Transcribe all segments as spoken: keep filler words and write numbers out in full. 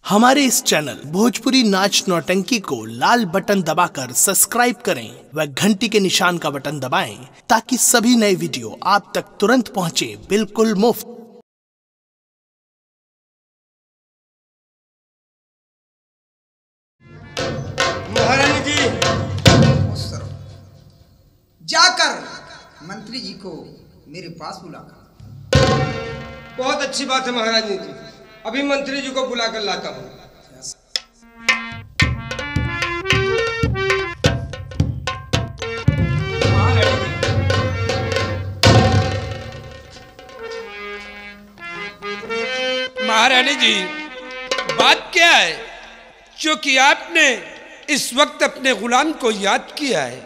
हमारे इस चैनल भोजपुरी नाच नौटंकी को लाल बटन दबाकर सब्सक्राइब करें व घंटी के निशान का बटन दबाएं ताकि सभी नए वीडियो आप तक तुरंत पहुंचे बिल्कुल मुफ्त। महारानी जी जाकर मंत्री जी को मेरे पास बुलाकर। बहुत अच्छी बात है महारानी जी, अभी मंत्री जी को बुला कर लाता हूँ। महारानी जी, बात क्या है जो कि आपने इस वक्त अपने गुलाम को याद किया है?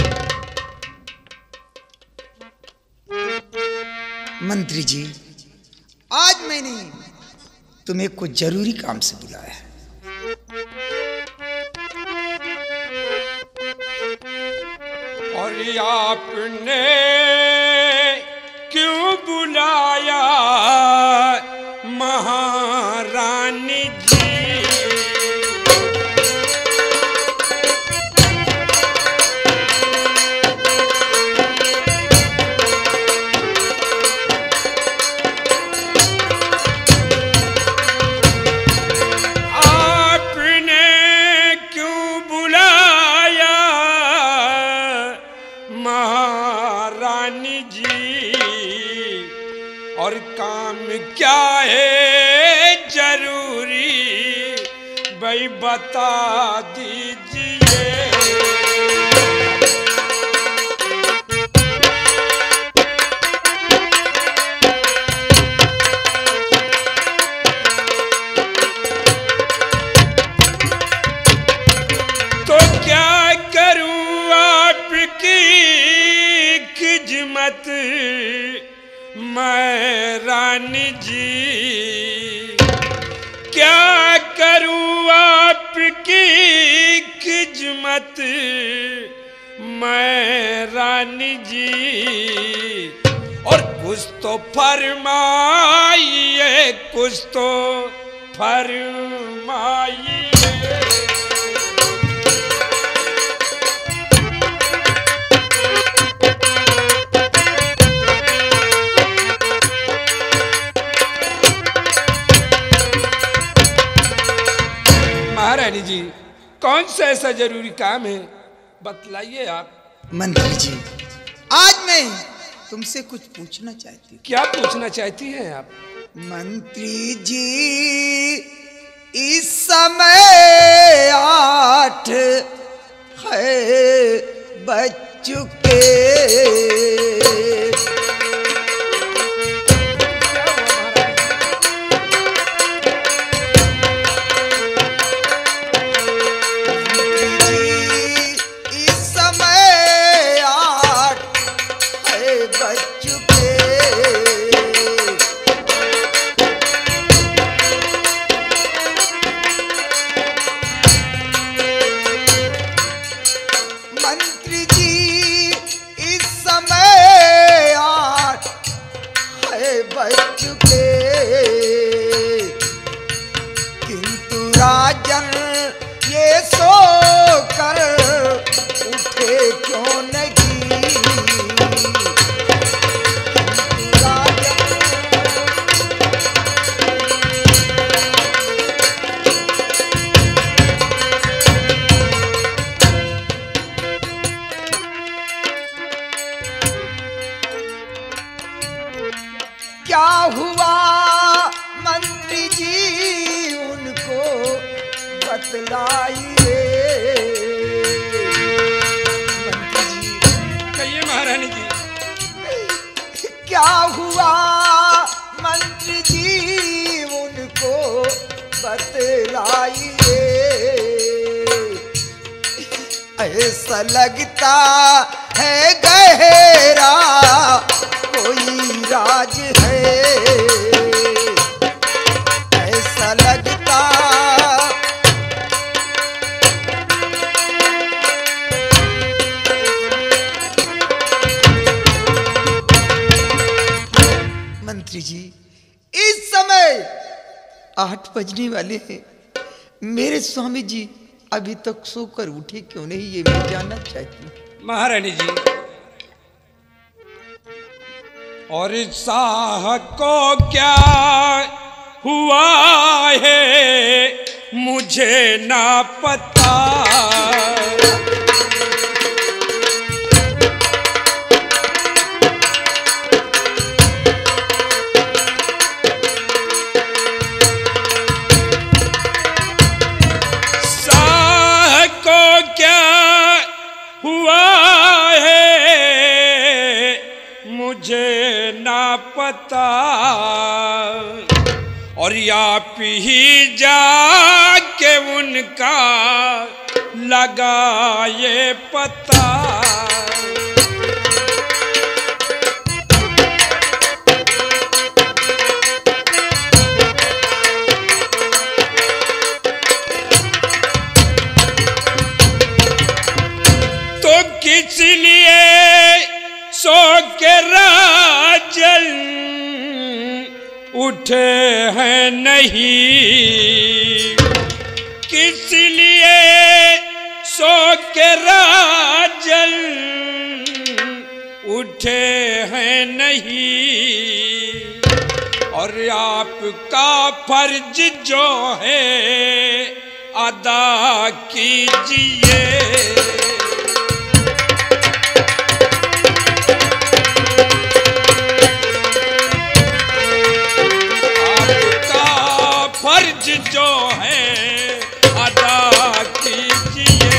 मंत्री जी, आज मैंने तुम्हें कुछ जरूरी काम से बुलाया है। और आपने क्यों बुलाया महारानी जी? और काम क्या है जरूरी भाई बता दीजिए। तो क्या करूं आपकी खिदमत मैं रानी जी, क्या करूं आपकी खिदमत मैं रानी जी। और कुछ तो फरमाइए, कुछ तो फरमाइए। महारानी जी, कौन सा ऐसा जरूरी काम है, बतलाइए आप। मंत्री जी, आज मैं तुमसे कुछ पूछना चाहती हूँ। क्या पूछना चाहती हैं आप? मंत्री जी, इस समय आठ है बज चुके, किंतु राजन ये सो कर उठे क्यों नहीं? राजन क्या हुआ मंत्री जी, उनको बतलाइए। मंत्री जी, कहिए महारानी जी। क्या हुआ मंत्री जी, उनको बतलाइए। ऐसा लगता है गहरा कोई राज है, ऐसा लगता। मंत्री जी, इस समय आठ बजने वाले हैं। मेरे स्वामी जी अभी तक सोकर उठे क्यों नहीं, ये मैं जानना चाहती हूँ। महारानी जी, और शाह को क्या हुआ है मुझे ना पता, शाह को क्या हुआ है मुझे ना पता, और आप ही जाके उनका लगाए पता। तो किस लिए सो के राजन उठे हैं नहीं, किस लिए सो के राजन उठे हैं नहीं, और आपका फर्ज जो है अदा कीजिए। फर्ज जो है अदा कीजिए।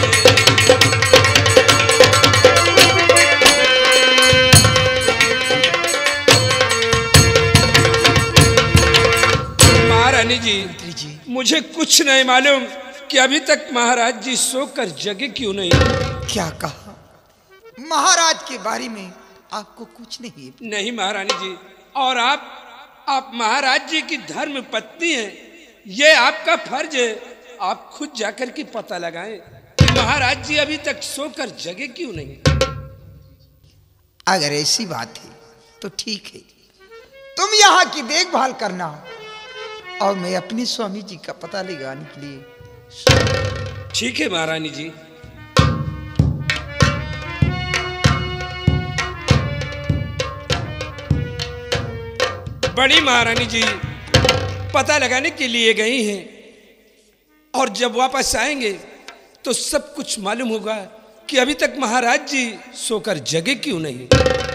महारानी जी, जी मुझे कुछ नहीं मालूम कि अभी तक महाराज जी सोकर जगे क्यों नहीं। क्या कहा? महाराज के बारे में आपको कुछ नहीं? नहीं महारानी जी, और आप आप महाराज जी की धर्म पत्नी हैं, ये आपका फर्ज है। आप खुद जाकर के पता लगाएं कि महाराज जी अभी तक सोकर जगे क्यों नहीं। अगर ऐसी बात है तो ठीक है, तुम यहाँ की देखभाल करना और मैं अपने स्वामी जी का पता लगाने के लिए। ठीक है महारानी जी। बड़ी महारानी जी पता लगाने के लिए गई हैं, और जब वापस आएंगे तो सब कुछ मालूम होगा कि अभी तक महाराज जी सोकर जगे क्यों नहीं।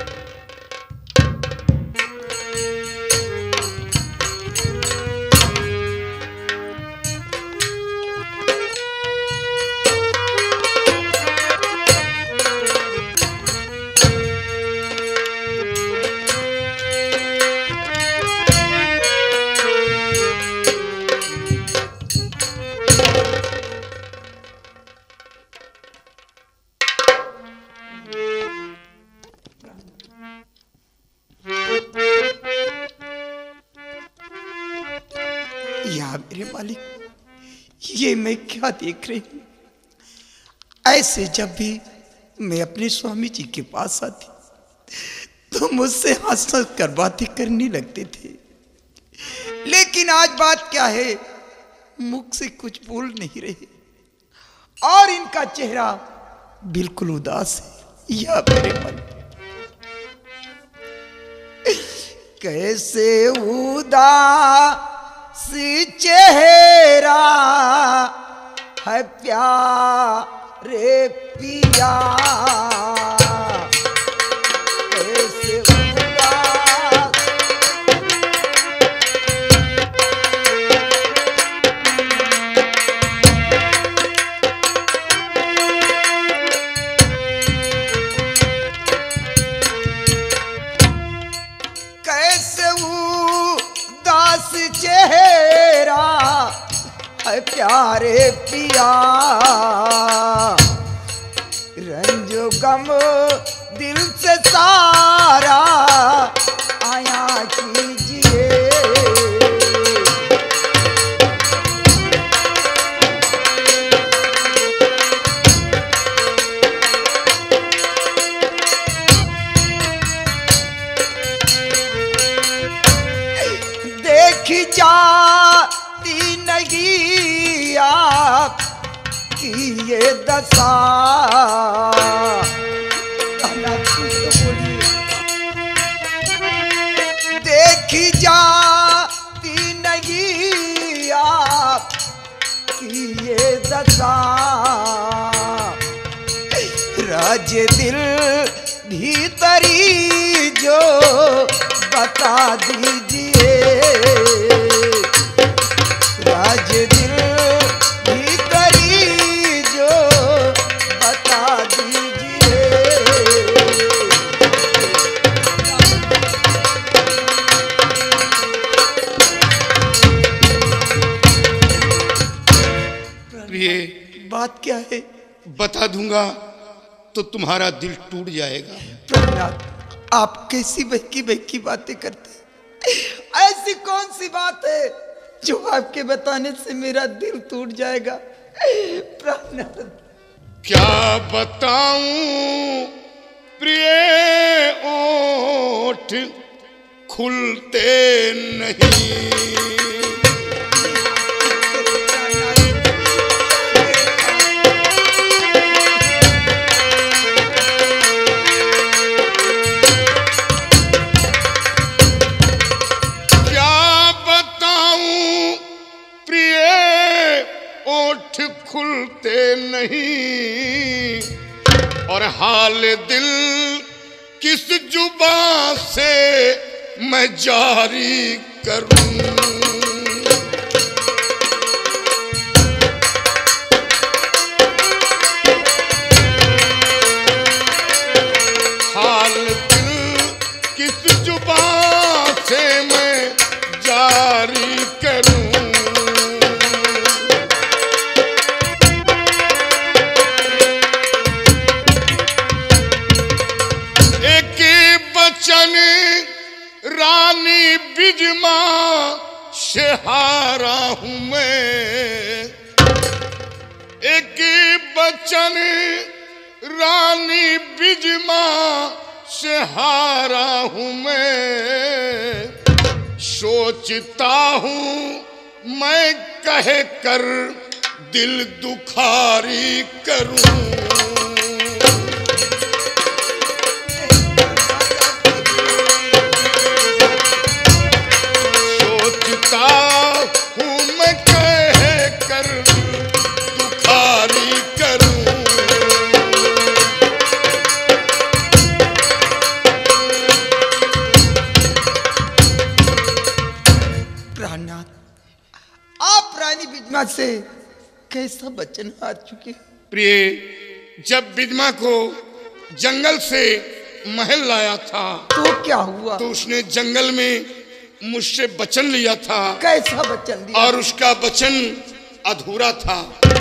या मेरे मालिक, ये मैं क्या देख रही हूं? ऐसे जब भी मैं अपने स्वामी जी के पास आती तो मुझसे हंस हंस कर बातें करने लगते थे, लेकिन आज बात क्या है, मुख से कुछ बोल नहीं रहे और इनका चेहरा बिल्कुल उदास है। या मेरे मन कैसे उदास चेहरा है प्यारे पिया, कैसे उदास कैसे उदास चेहरा है प्यारे पिया, रंजो गम दिल से सारा आया कीजिए। देखी जाती नहीं की ये दशा। देखी जाती नहीं आप की ये दशा। राज दिल भीतरी जो बता दीजिए। राज दिल भीतरी जो बता दीजिए। प्रिय, बात क्या है? बता दूंगा तो तुम्हारा दिल टूट जाएगा। प्रहलाद, आप कैसी बहकी बहकी बातें करते हैं? ऐसी कौन सी बात है जो आपके बताने से मेरा दिल टूट जाएगा? प्रहलाद, क्या बताऊं प्रिय, ओठ खुलते नहीं। खुलते नहीं और हाल दिल किस जुबान से मैं जारी करूं। हाल दिल किस जुबान से मैं जारी करूं। रानी बिजमा से हारा हूं मैं। एक बचन रानी बिजमा से हारा हूं मैं। सोचता हूं मैं कह कर दिल दुखारी करूं। हूँ मैं कह कर दुखारी करूं। प्राणनाथ, आप रानी बिजमा से कैसा वचन हार चुके? प्रिय, जब बिजमा को जंगल से महल लाया था तो क्या हुआ? तो उसने जंगल में मुझसे वचन लिया था। कैसा वचन दिया? और उसका वचन अधूरा था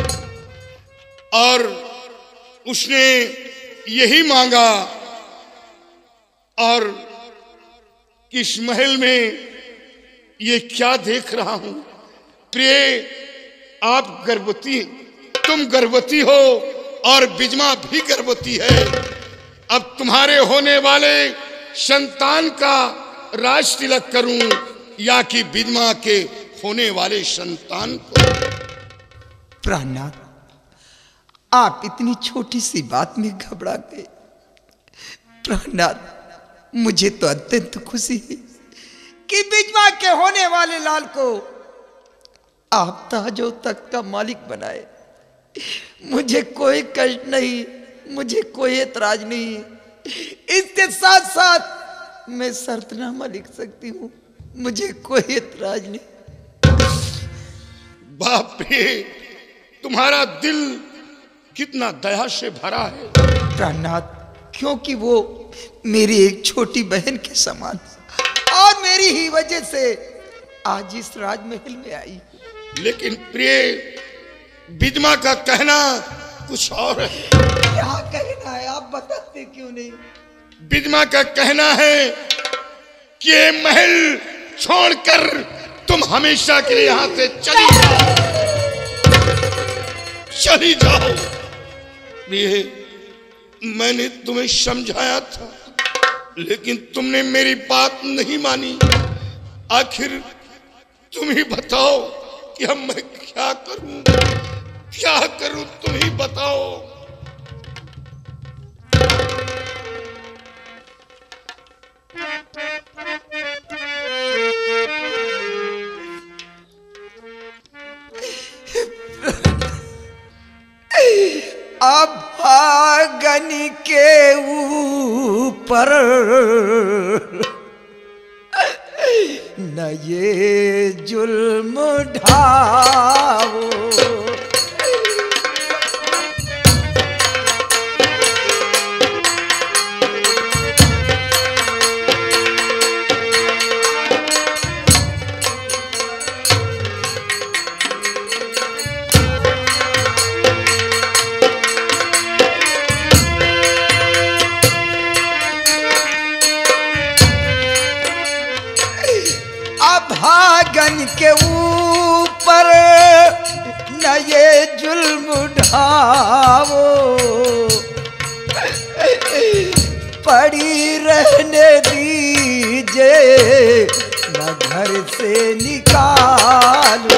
और उसने यही मांगा और इस महल में ये क्या देख रहा हूं। प्रिय, आप गर्भवती, तुम गर्भवती हो और बिजमा भी गर्भवती है। अब तुम्हारे होने वाले संतान का राज तिलक करूं या कि बिजमा के होने वाले संतान को? प्राणनाथ, आप इतनी छोटी सी बात में घबरा गए। प्राणनाथ, मुझे तो अत्यंत खुशी है कि बिजमा के होने वाले लाल को आप ताजो तक का मालिक बनाए। मुझे कोई कष्ट नहीं, मुझे कोई ऐतराज नहीं। इसके साथ साथ मैं शर्तनामा लिख सकती हूँ, मुझे कोई ऐतराज नहीं। बाप रे, तुम्हारा दिल कितना दया से भरा है। प्राणनाथ, क्योंकि वो मेरी एक छोटी बहन के समान और मेरी ही वजह से आज इस राजमहल में आई। लेकिन प्रिय, बिजमा का कहना कुछ और है। क्या कहना है, आप बताते क्यों नहीं? बिजमा का कहना है कि ये महल छोड़कर तुम हमेशा के लिए यहां से चली जाओ, चली जाओ। ये मैंने तुम्हें समझाया था लेकिन तुमने मेरी बात नहीं मानी। आखिर तुम ही बताओ कि अब मैं क्या करूं, क्या करूं, तुम ही अभागन के ऊपर न ये जुल्म ढाओ। अभागन के ऊपर न ये जुल्म ढाओ, पड़ी रहने दीजिए न घर से निकालो।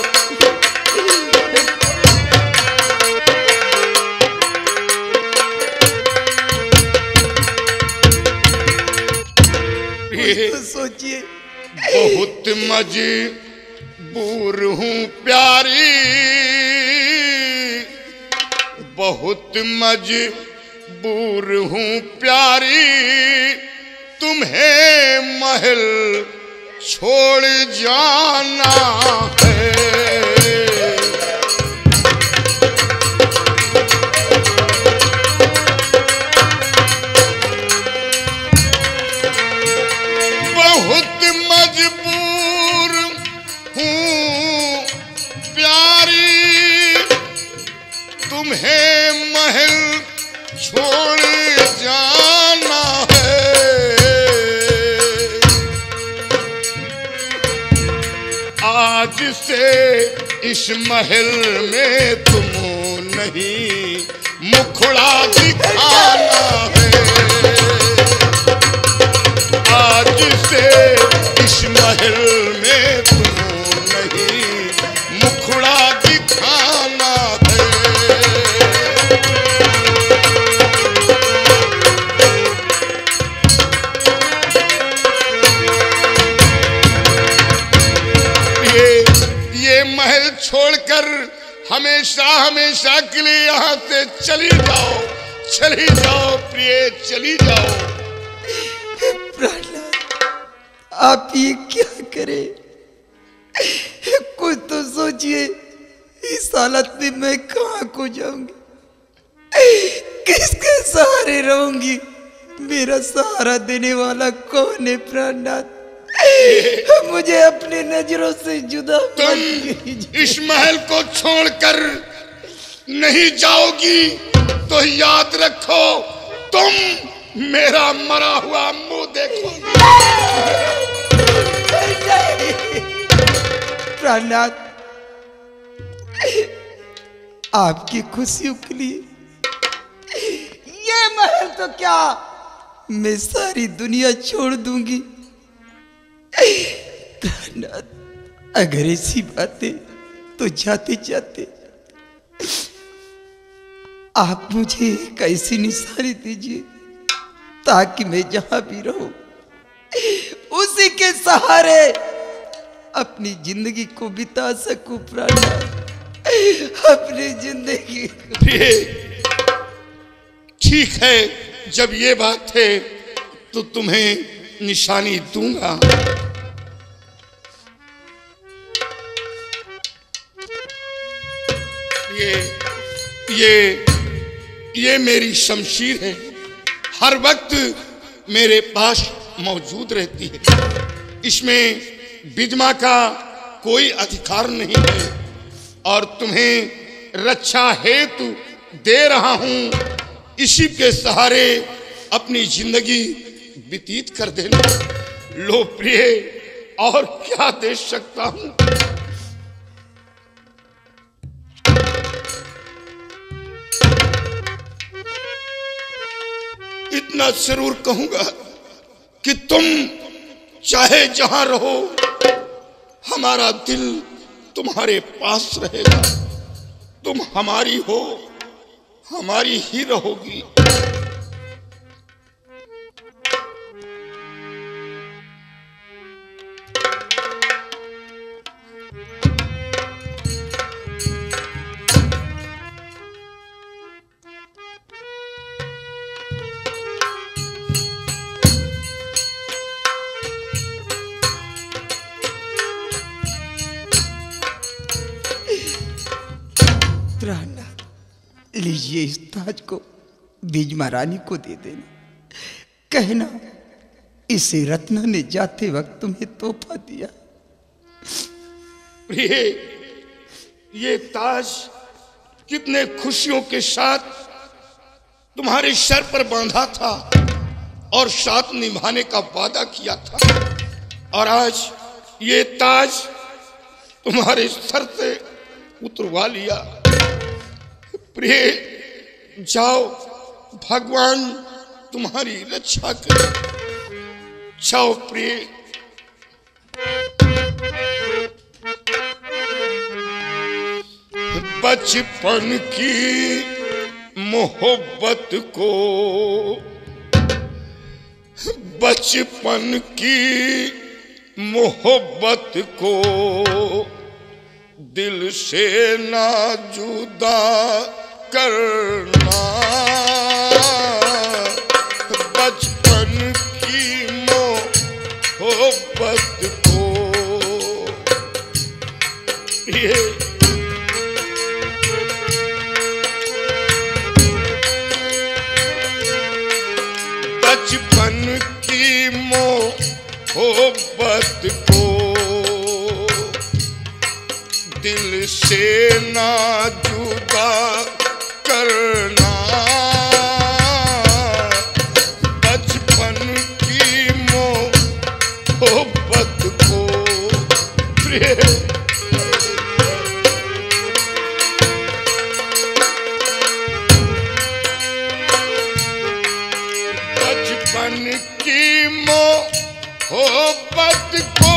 तो सोचिए बहुत मजबूर हूँ प्यारी, बहुत मजबूर हूँ प्यारी, तुम्हें महल छोड़ जाना है। बहुत मजबूर हूँ प्यारी, तुम्हें महल छोड़ जाना है। आज से इस महल में तुम नहीं मुखड़ा दिखाना है। आज से इस महल में तुम नहीं मुखड़ा दिखाना है। ये ये महल छोड़कर हमेशा हमेशा के लिए यहाँ से चली जाओ, चली जाओ प्रिय, चली जाओ। आप ये क्या करें? कुछ तो सोचिए, इस हालत में मैं कहाँ को जाऊंगी, किसके सहारे रहूंगी? मेरा सहारा देने वाला कौन है? प्राणनाथ, मुझे अपनी नजरों से जुदा तुम इस महल को छोड़कर नहीं जाओगी तो याद रखो, तुम मेरा मरा हुआ मुंह देखोगी। प्राणनाथ, आपकी खुशियों के लिए ये महल तो क्या, मैं सारी दुनिया छोड़ दूंगी। प्राणनाथ, अगर ऐसी बातें तो जाते जाते आप मुझे एक ऐसी निशानी दीजिए ताकि मैं जहां भी रहूं उसी के सहारे अपनी जिंदगी को बिता सकूं। प्राणनाथ, अपनी जिंदगी को। ठीक है, जब ये बात है तो तुम्हें निशानी दूंगा। ये ये ये मेरी शमशीर है, हर वक्त मेरे पास मौजूद रहती है। इसमें बिजमा का कोई अधिकार नहीं है और तुम्हें रक्षा हेतु दे रहा हूं। इसी के सहारे अपनी जिंदगी व्यतीत कर देना। लो प्रिय, और क्या दे सकता हूं? इतना जरूर कहूंगा कि तुम चाहे जहां रहो, हमारा दिल तुम्हारे पास रहेगा। तुम हमारी हो, हमारी ही रहोगी। रहना। लीजिए इस ताज को बीज महारानी को दे देना, कहना इसे रत्ना ने जाते वक्त तुम्हें तोहफा दिया। प्रिय, ये ताज कितने खुशियों के साथ तुम्हारे सर पर बांधा था और साथ निभाने का वादा किया था, और आज ये ताज तुम्हारे सर से उतरवा लिया। प्रिय, जाओ, भगवान तुम्हारी रक्षा करे। जाओ प्रिय। बचपन की मोहब्बत को, बचपन की मोहब्बत को दिल से ना जुदा करना। बचपन की मोहब्बत को, ये बचपन की मोहब्बत को दिल से ना जुदा करना। बचपन की मोहब्बत को प्रिय, बचपन की मोहब्बत को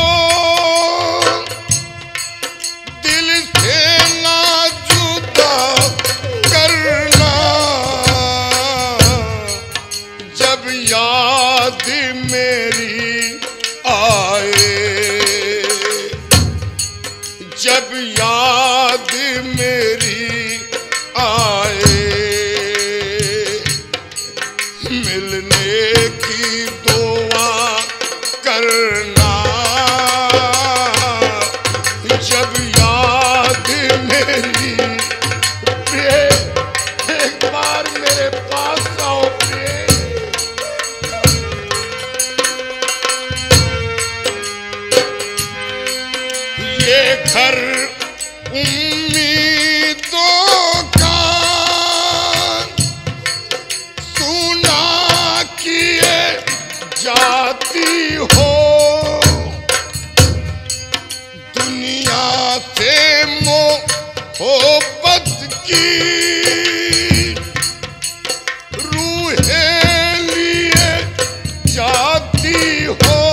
दिल से ना जुदा करना। जब याद मेरी आए, जब याद मेरी आए, मिलने की दुआ करना। जब याद मेरी, एक बार मेरे पास आओ प्रिय। ये घर उम्मीदों का सुना किए जाती हो। दुनिया से मोहब्बत की रूहें लिए जाती हो।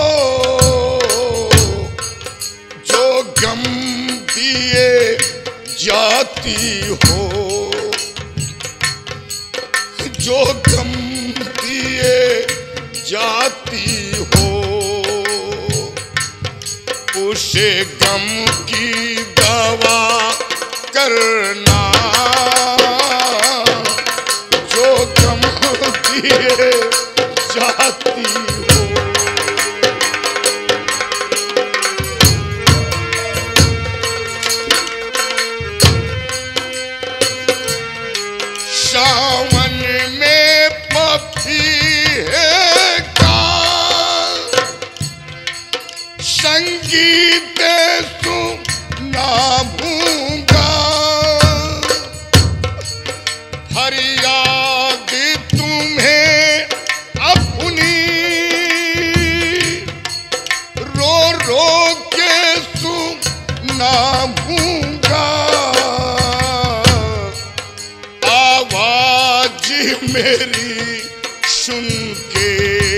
जो गम दिए जाती हो, जो गम दिए जाती हो, उसे गम की दवा करना। जो गम दिए जाती हो, सावन में पपीहे का संगीत सुना भूंगा। फरियाद तुम्हें अपनी रो रो के सुना भूंगा। आवाज मेरी सुन के,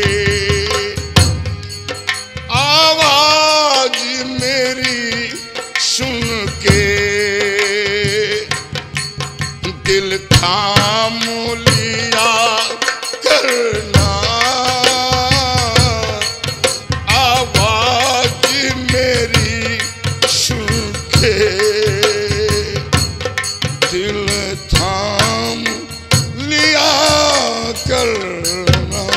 आवाज मेरी सुन के दिल थाम लिया करना। आवाज मेरी सुन के दिल थाम लिया करना।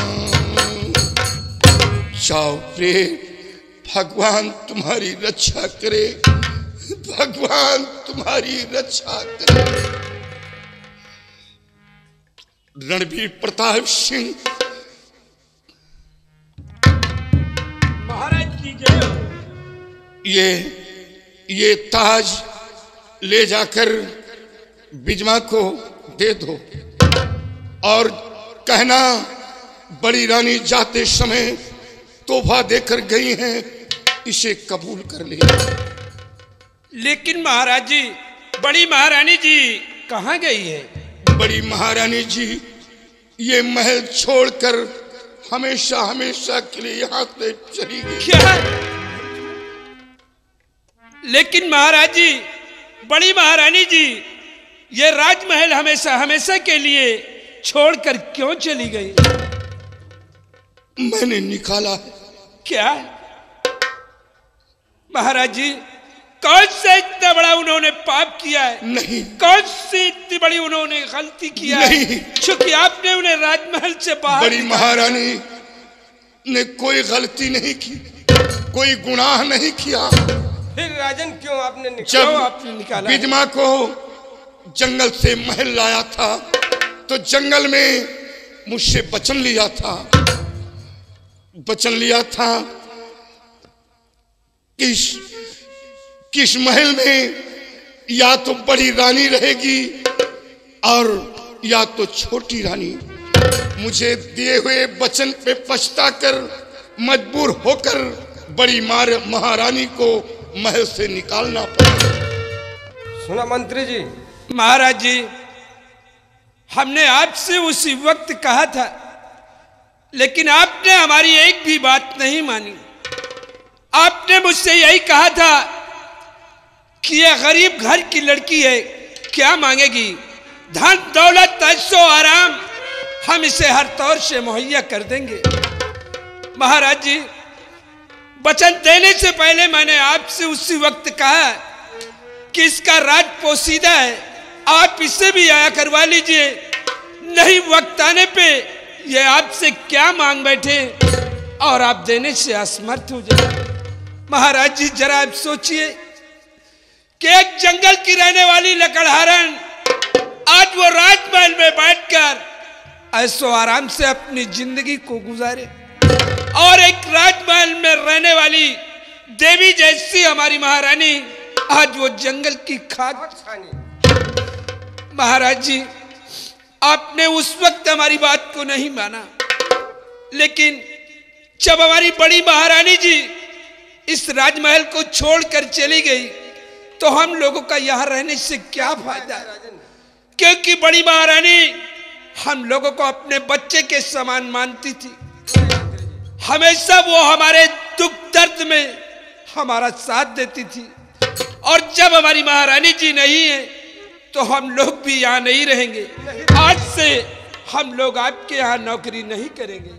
जाओ प्रिय, भगवान तुम्हारी रक्षा करे, भगवान तुम्हारी रक्षा करे। रणबीर प्रताप सिंह। महाराज की जय हो। ये ये ताज ले जाकर बिजमा को दे दो और कहना बड़ी रानी जाते समय तोहफा देकर गई हैं, इसे कबूल कर ले। लेकिन महाराज जी, बड़ी महारानी जी कहाँ गई है? बड़ी महारानी जी ये महल छोड़कर हमेशा हमेशा के लिए यहाँ से चली गई। क्या? लेकिन महाराज जी, बड़ी महारानी जी ये राजमहल हमेशा हमेशा के लिए छोड़कर क्यों चली गई? मैंने निकाला है। क्या महाराज जी, कौन सा इतना बड़ा उन्होंने पाप किया है? नहीं। कौन सी इतनी बड़ी उन्होंने गलती किया नहीं। है क्योंकि आपने उन्हें राजमहल से बाहर बड़ी महारानी ने कोई गलती नहीं की, कोई गुनाह नहीं किया। फिर राजन क्यों आपने निकाला? क्यों आपने निकाला? बिजमा को जंगल से महल लाया था तो जंगल में मुझसे वचन लिया था, वचन लिया था कि इस, किस महल में या तो बड़ी रानी रहेगी और या तो छोटी रानी। मुझे दिए हुए वचन पे पछताकर मजबूर होकर बड़ी मार महारानी को महल से निकालना पड़ा। सुना मंत्री जी? महाराज जी, हमने आपसे उसी वक्त कहा था, लेकिन आपने हमारी एक भी बात नहीं मानी। आपने मुझसे यही कहा था कि यह गरीब घर की लड़की है, क्या मांगेगी? धन दौलत ऐशो आराम हम इसे हर तौर से मुहैया कर देंगे। महाराज जी, वचन देने से पहले मैंने आपसे उसी वक्त कहा कि इसका राज पोसीदा है, आप इसे भी आया करवा लीजिए, नहीं वक्त आने पे ये आपसे क्या मांग बैठे और आप देने से असमर्थ हो जाए। महाराज जी, जरा आप सोचिए कि एक जंगल की रहने वाली लकड़हारन आज वो राजमहल में बैठकर ऐसो आराम से अपनी जिंदगी को गुजारे, और एक राजमहल में रहने वाली देवी जैसी हमारी महारानी आज वो जंगल की खाक। महाराज जी, आपने उस वक्त हमारी बात को नहीं माना, लेकिन जब हमारी बड़ी महारानी जी इस राजमहल को छोड़कर चली गई तो हम लोगों का यहाँ रहने से क्या फायदा? क्योंकि बड़ी महारानी हम लोगों को अपने बच्चे के समान मानती थी। हमेशा वो हमारे दुख दर्द में हमारा साथ देती थी, और जब हमारी महारानी जी नहीं है तो हम लोग भी यहाँ नहीं रहेंगे। आज से हम लोग आपके यहाँ नौकरी नहीं करेंगे।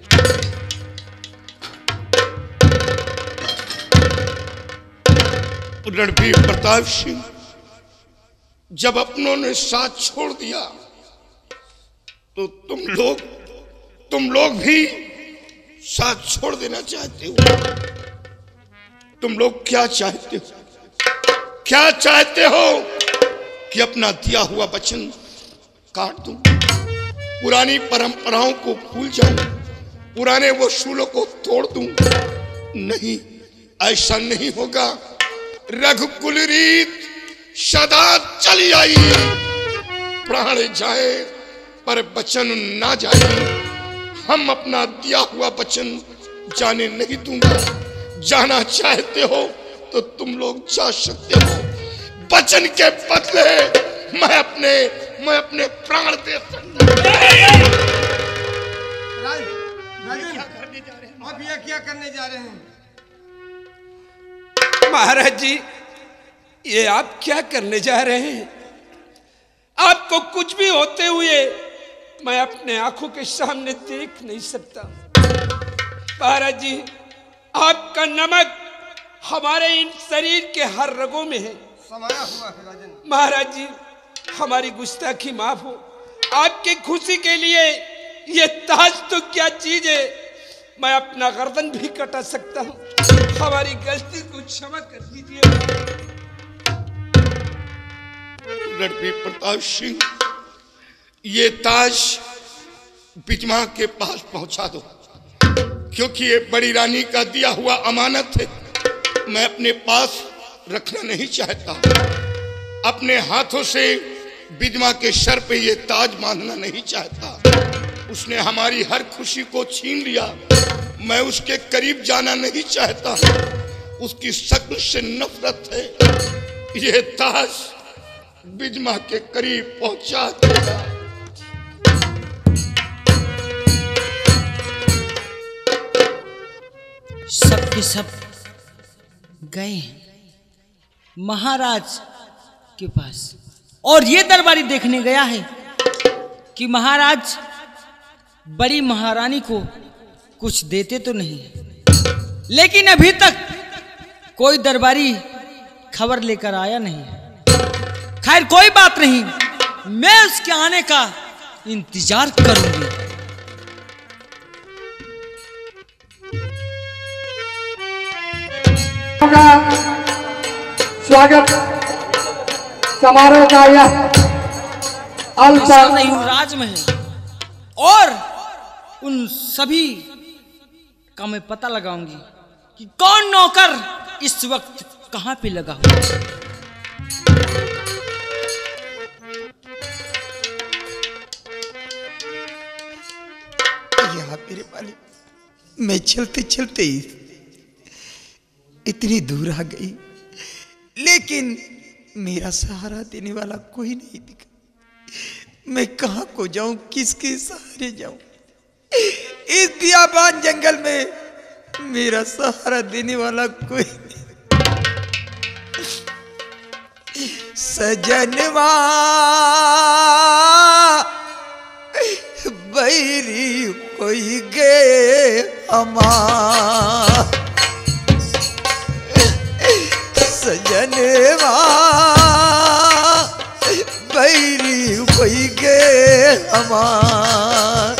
रणबीर प्रताप सिंह, जब अपनों ने साथ छोड़ दिया तो तुम लोग तुम लोग भी साथ छोड़ देना चाहते हो। तुम लोग क्या चाहते हो? क्या चाहते हो कि अपना दिया हुआ वचन काट दूं, पुरानी परंपराओं को भूल जाऊं, पुराने वसूलों को तोड़ दूं? नहीं, ऐसा नहीं होगा। रघुकुल रीत सदा चली आई, प्राण जाए पर वचन ना जाए। हम अपना दिया हुआ वचन जाने नहीं दूंगा। जाना चाहते हो तो तुम लोग जा सकते हो, वचन के बदले मैं अपने मैं अपने प्राण दे सकता हूं। आप यह क्या करने जा रहे हैं? महाराज जी, ये आप क्या करने जा रहे हैं? आपको कुछ भी होते हुए मैं अपने आंखों के सामने देख नहीं सकता। महाराज जी, आपका नमक हमारे इन शरीर के हर रगों में है। समाया हुआ है राजन। महाराज जी, हमारी गुस्ताखी माफ हो। आपकी खुशी के लिए ये ताज तो क्या चीज है, मैं अपना गर्दन भी कटा सकता हूँ। हमारी गलती को क्षमा कर दीजिए। रणबीर प्रताप सिंह, ये ताज बिजमा के पास पहुंचा दो, क्योंकि ये बड़ी रानी का दिया हुआ अमानत है, मैं अपने पास रखना नहीं चाहता। अपने हाथों से बिजमा के सर पे ये ताज बांधना नहीं चाहता। उसने हमारी हर खुशी को छीन लिया, मैं उसके करीब जाना नहीं चाहता। उसकी शक्ल से नफरत है। ये ताज बिजमा के करीब पहुंचा देगा। सब के सब गए महाराज के पास, और ये दरबारी देखने गया है कि महाराज बड़ी महारानी को कुछ देते तो नहीं है, लेकिन अभी तक कोई दरबारी खबर लेकर आया नहीं है। खैर कोई बात नहीं, मैं उसके आने का इंतजार करूंगी। स्वागत समारोह का यह राजमहल और उन सभी का मैं पता लगाऊंगी कि कौन नौकर इस वक्त कहां पे लगा हुआ है। यहाँ मेरे मालिक, मैं चलते चलते ही इतनी दूर आ गई, लेकिन मेरा सहारा देने वाला कोई नहीं दिखा। मैं कहाँ को जाऊं, किसके सहारे जाऊं? इस बियाबान जंगल में मेरा सहारा देने वाला कोई नहीं। सजनवा बैरी कोई गे हमार, सजनवा बैरी कोई गे हमार।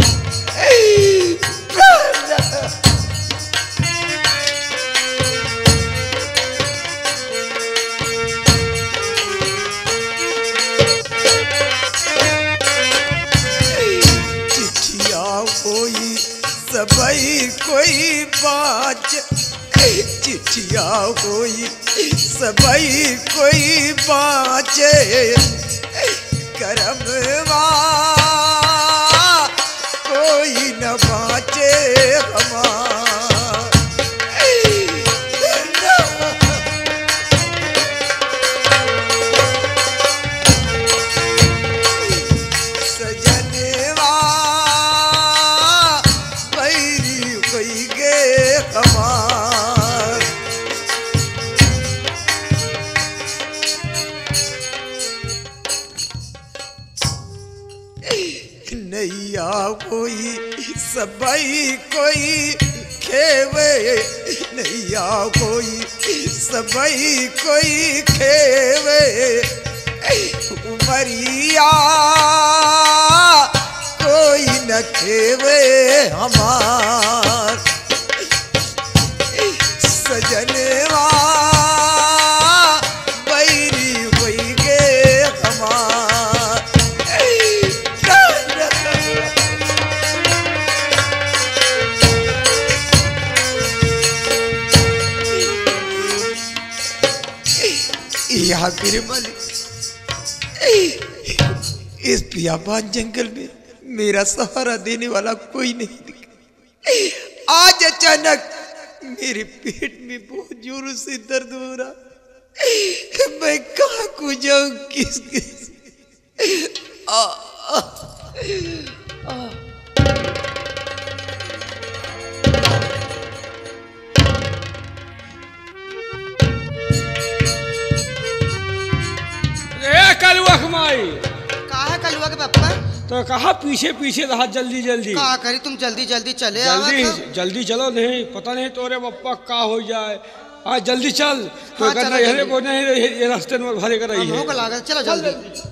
कोई सबई कोई बाच, चिट्ठिया कोई सबई कोई बाचे, करमवा कोई न बाचे हमार। नैया कोई सबई कोई खेवे, नैया कोई सबई कोई खेवे, उमरिया कोई न खेवे हमार। सजनवा बैरी होई गे हमार। यहाँ मेरे मालिक, इस बियाबान जंगल में मेरा सहारा देने वाला कोई नहीं दिखा। आज अचानक मेरे पेट में बहुत जोरों से दर्द हो रहा, मैं कहाँ को जाऊं, किस किस आ, आ, आ। कलुआ कमाई कहा कलुआ के पापा, तो कहा पीछे पीछे रहा, जल्दी जल्दी कहा करी तुम जल्दी जल्दी चले जल्दी आवा जल्दी चलो, नहीं पता नहीं तोरे पप्पा का हो जाए। हाँ जल्दी चल, तो हाँ, करना चलो ये जल्दी। को नहीं ये रास्ते में भरे कर रही भूख है। लागल, चलो जल्दी।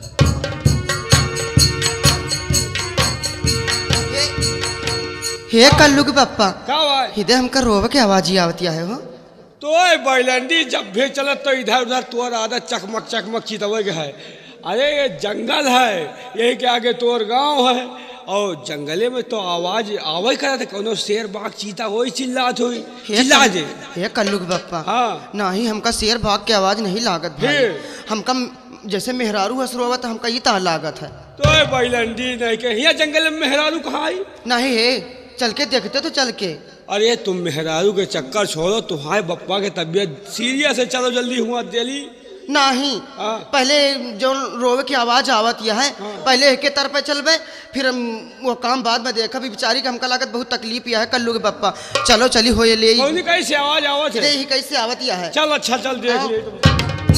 हे कल्लू के पापा, का भाई हिदे हमका रोवे के आवाज ही आवती है हो। तो बैलंडी जब भी चलत तो इधर उधर तोर आदत चकमक चकमक चितवे है। अरे ये जंगल है, यही के आगे तोर गांव है, और जंगले में तो आवाज आवाज करा था कोनो शेर बाघ चीता वही चिल्लात हुई चिल्ला दे हे कल्लू के बप्पा हाँ नहीं हमका शेर भाग के आवाज नहीं लागत भाई फिर? हमका जैसे मेहरारू हसरोवत हमका ये ता लागत है तो बैलंडी नहीं के यहाँ जंगल में मेहरारू कहाँ आई नहीं है चल के देखते तो चल के अरे तुम मेहरारू के चक्कर छोड़ो तुम्हारे बप्पा के तबीयत सीरियस है चलो जल्दी हुआ दिल्ली नहीं हाँ। पहले जो रोवे की आवाज आवत यह है हाँ। पहले एक तरफ चलबे फिर हम वो काम बाद में देखा भी बेचारी के हमका लागत बहुत तकलीफ यह है कल्लू के बप्पा चलो चली हो ये ले कौन कैसे आवाज आवत है ही कैसे आवत यह है चल अच्छा चल देख हाँ। ले तुम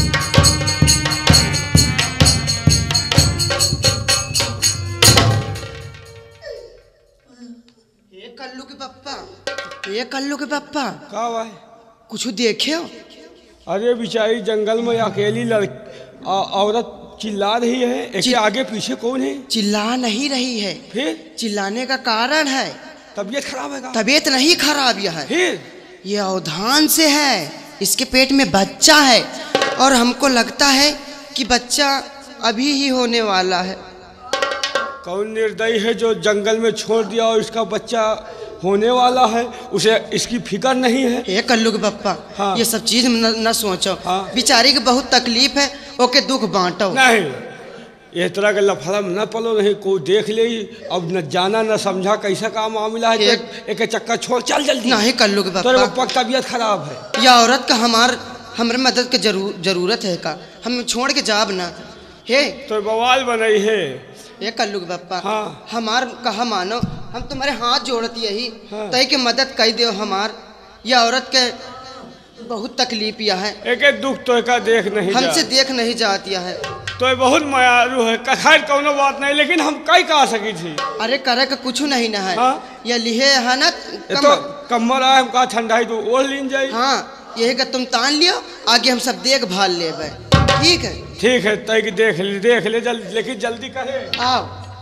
ये कल्लू के बप्पा ये कल्लू के बप्पा का भाई कुछ देखे हो अरे बेचारी जंगल में अकेली लड़ औरत चिल्ला रही है एक चिल- आगे पीछे कौन है चिल्ला नहीं रही है फिर चिल्लाने का कारण है तबीयत खराब है का तबीयत नहीं खराब यह है फिर ये अवधान से है इसके पेट में बच्चा है और हमको लगता है कि बच्चा अभी ही होने वाला है कौन निर्दयी है जो जंगल में छोड़ दिया और इसका बच्चा होने वाला है उसे इसकी फिक्र नहीं है ये कल्लू के पप्पा हाँ। ये सब चीज न, न सोचो हाँ। बेचारी के बहुत तकलीफ है ओके दुख बांटो नहीं ये तरह के लफड़ा में न पलो नहीं कोई देख ले अब न जाना न समझा कैसा का मामला है एक- एक, एक चक्कर छोड़ चल जल्दी नहीं कल्लू के तेरे पप्पा पप्पा की तबीयत खराब है यह औरत का हमार हमारे मदद की जरूर जरूरत है का हम छोड़ के जाब ना हे तो बवाल बनाई है ये कल्लू के पप्पा हाँ। हमार कहा मानो हम तुम्हारे हाथ जोड़ती यही हाँ। तय के मदद कर दो हमार यह औरत के बहुत तकलीफ यह है एक एक दुख तो का देख नहीं हमसे जा। देख नहीं जाती है तो ये बहुत मायारू है खैर कोनो बात नहीं लेकिन हम कई कहा सकी थी अरे करे का कुछ नहीं ना है हाँ। यह लिहे है ना ये कम, तो कम्मर आए हम कहा ठंडाई तो ओढ़ लीन जाई हाँ यही का तुम तान लियो आगे हम सब देखभाल लेबे ठीक है ठीक है तय की देख ले देख ले जल्दी लेकिन जल्दी करे आओ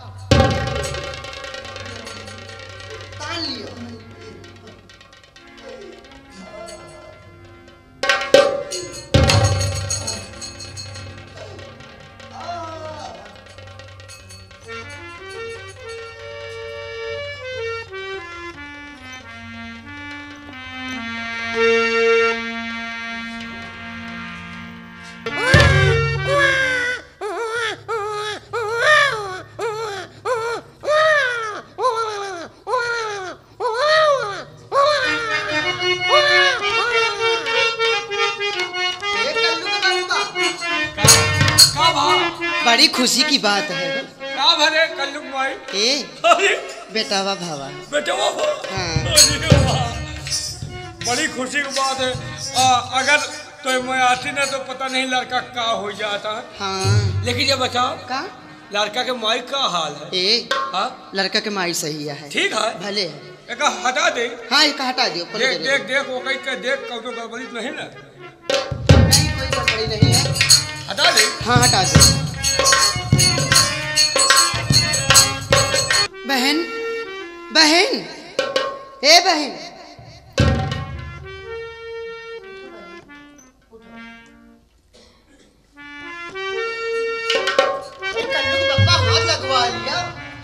तान लियो ये कल्लू का बप्पा, बड़ी खुशी की बात है का भरे कल्लुक भाई ए अरे बेटावा भावा बेटे वो हाँ। अरे वाह, बड़ी खुशी की बात है आ, अगर तो मैं आती ना तो पता नहीं लड़का का हो जाता है हाँ लेकिन ये बताओ का लड़का के माई का हाल है ए हाँ लड़का के माई सही है ठीक है भले है एक हटा दे हाँ एक हटा दियो परे देख दे देख देख वो कहीं के देख कौनो गड़बड़ी तो नहीं ना नहीं कोई गड़बड़ी नहीं है हटा दे हाँ हटा दो बहन बहन ए बहन ये कल्लू के पप्पा हाथ लगवा लिया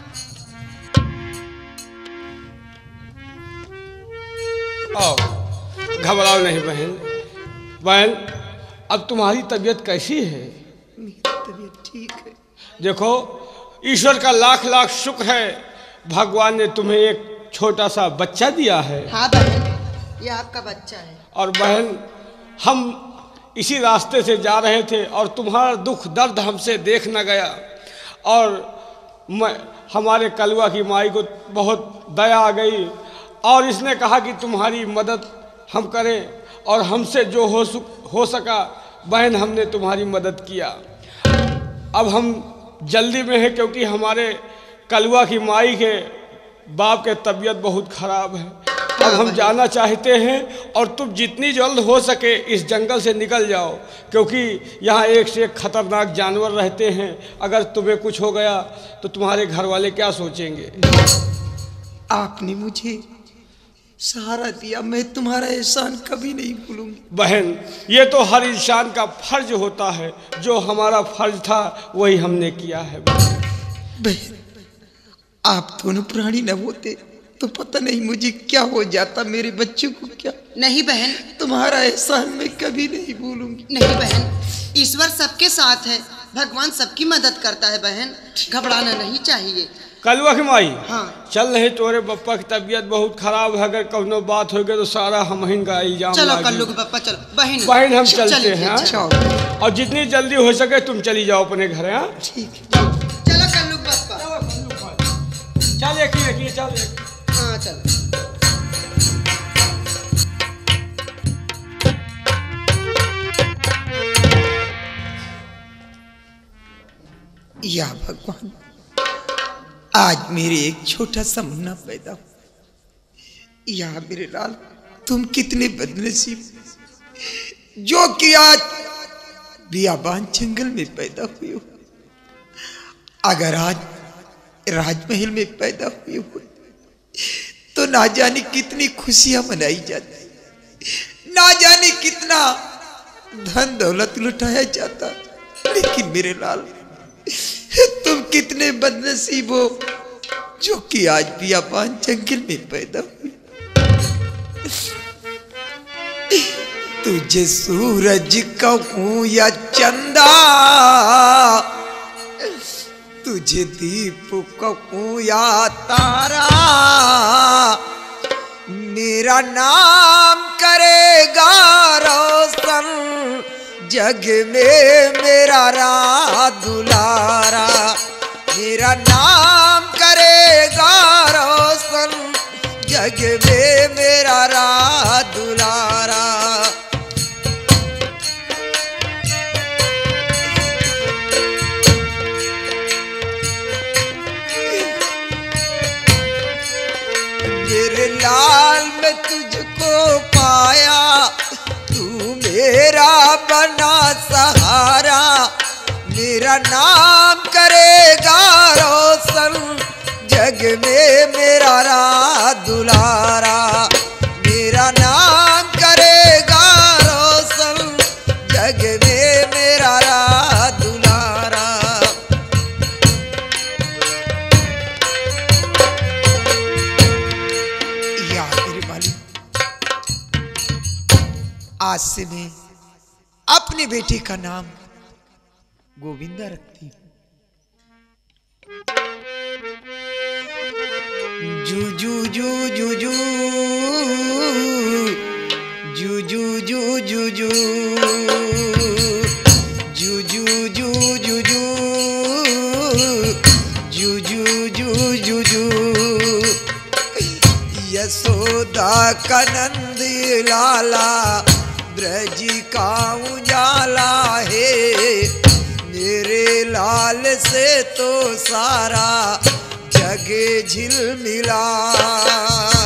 आओ घबराओ नहीं बहन बहन अब तुम्हारी तबीयत कैसी है मेरी तबीयत ठीक है देखो ईश्वर का लाख लाख शुक्र है भगवान ने तुम्हें एक छोटा सा बच्चा दिया है हाँ बहन ये आपका बच्चा है और बहन हम इसी रास्ते से जा रहे थे और तुम्हारा दुख दर्द हमसे देख न गया और मैं हमारे कलवा की माई को बहुत दया आ गई और इसने कहा कि तुम्हारी मदद हम करें और हमसे जो हो हो सका बहन हमने तुम्हारी मदद किया। अब हम जल्दी में है क्योंकि हमारे कलवा की माई के बाप के तबीयत बहुत ख़राब है। अब हम जाना चाहते हैं और तुम जितनी जल्द हो सके इस जंगल से निकल जाओ क्योंकि यहाँ एक से एक खतरनाक जानवर रहते हैं। अगर तुम्हें कुछ हो गया तो तुम्हारे घर वाले क्या सोचेंगे। आपने मुझे सहारा दिया, मैं तुम्हारा एहसान कभी नहीं भूलूंगी। बहन ये तो हर इंसान का फर्ज होता है, जो हमारा फर्ज था वही हमने किया है। बहन आप दोनों प्राणी न होते तो पता नहीं मुझे क्या हो जाता, मेरे बच्चों को क्या। नहीं बहन, तुम्हारा एहसान मैं कभी नहीं भूलूंगी। नहीं बहन, ईश्वर सबके साथ है, भगवान सबकी मदद करता है बहन, घबराना नहीं चाहिए। कलुआ की माई, हाँ चल रही तोरे पप्पा की तबीयत बहुत खराब है, अगर कौनो बात हो गई तो सारा हम का इल्जाम चलो लागी। कल्लू के पापा, चलो बहन बहन हम चल- चलते हैं, हाँ? और जितनी जल्दी हो सके तुम चली जाओ अपने घर। हाँ ठीक है, चलो कल्लू के पापा। चल एक ही एक ही चल एक। हाँ चलो। या भगवान, आज मेरे एक छोटा सा मुन्ना पैदा हो। या मेरे लाल, तुम कितने बदनसीब जो कि आज बियाबान जंगल में पैदा हुए हो। अगर आज राजमहल में पैदा हुए हो तो ना जाने कितनी खुशियां मनाई जाती, ना जाने कितना धन दौलत लुटाया जाता। लेकिन मेरे लाल, तुम कितने बदनसीब हो जो कि आज बियाबान जंगल में पैदा हुई। तुझे सूरज कहूं या चंदा, तुझे दीप कहूं या तारा, मेरा नाम करेगा रोशन जग में मेरा राह दुलारा। मेरा नाम करेगा रोशन जग में मेरा राह दुलारा। मेरे लाल मैं तुझको पाया, तू मेरा बना सहारा। मेरा नाम करेगा रोशन जग में मेरा राह दुलारा। मेरा नाम करेगा रोशन जग में मेरा राह दुलारा। या मेरे मालिक, आज से मैं अपने बेटे का नाम गोविंदा रखती हूँ। जू जू जू जू जू जू जू जू जू जू जू जू जू जू जू जू जू जू जू यशोदा का नंद लाला, ब्रज का उजाला है। मेरे लाल से तो सारा जग झिलमिला।